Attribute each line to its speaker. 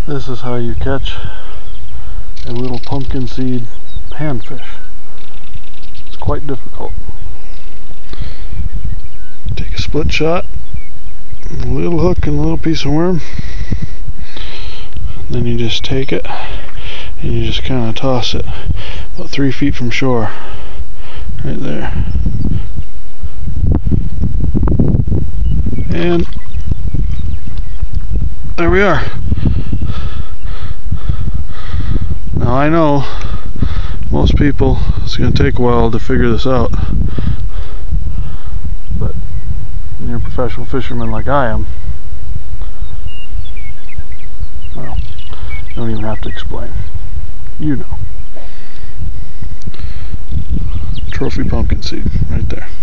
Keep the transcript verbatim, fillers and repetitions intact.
Speaker 1: This is how you catch a little pumpkin seed panfish. It's quite difficult. Take a split shot, a little hook and a little piece of worm. Then you just take it and you just kind of toss it about three feet from shore. Right there. And there we are. Now I know most people, it's going to take a while to figure this out, but when you're a professional fisherman like I am, well, you don't even have to explain. You know. Trophy pumpkin seed right there.